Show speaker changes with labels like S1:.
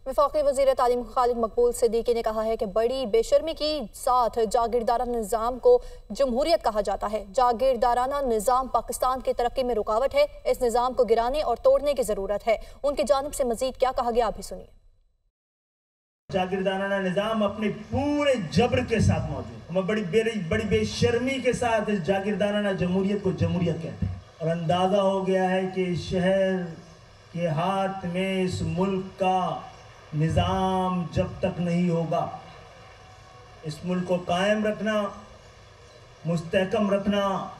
S1: वफाकी वज़ीर तालीम खालिद मकबूल सिद्दीकी ने कहा है कि बड़ी बेशर्मी के साथ जागीरदाराना निज़ाम को जमहूरियत कहा जाता है। जागीरदाराना निज़ाम पाकिस्तान की तरक्की में रुकावट है। इस निज़ाम को गिराने और तोड़ने की ज़रूरत है। उनकी जानिब से मजीद क्या कहा गया, आप भी सुनिए।
S2: जागीरदाराना निज़ाम अपने पूरे जबर के साथ मौजूद, हम बड़ी बेशर्मी के साथ इस जागीरदाराना जमहूरियत को जमहूरियत कहते हैं। और अंदाज़ा हो गया है कि शहर के हाथ में इस मुल्क का निज़ाम जब तक नहीं होगा, इस मुल्क को कायम रखना, मुस्तहकम रखना